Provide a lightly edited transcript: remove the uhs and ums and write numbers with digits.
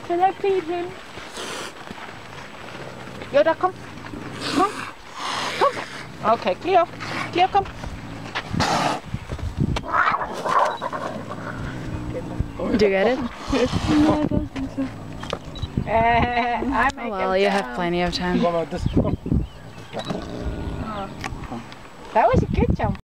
Shall I feed him? Yoda, komm. Komm. Komm. Okay, Cleo. Cleo, komm. Did you get it? No, I don't think so. I make Well, you have plenty of time. That was a good jump.